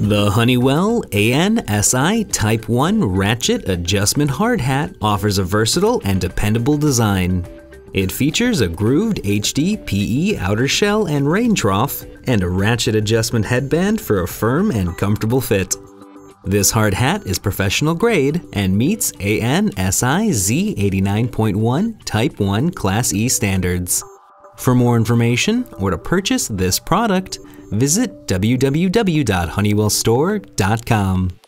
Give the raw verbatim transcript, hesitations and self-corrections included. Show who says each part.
Speaker 1: The Honeywell A N S I Type one Ratchet Adjustment Hard Hat offers a versatile and dependable design. It features a grooved H D P E outer shell and rain trough, and a ratchet adjustment headband for a firm and comfortable fit. This hard hat is professional grade and meets A N S I Z eighty-nine point one Type one Class E standards. For more information or to purchase this product, visit w w w dot honeywell store dot com.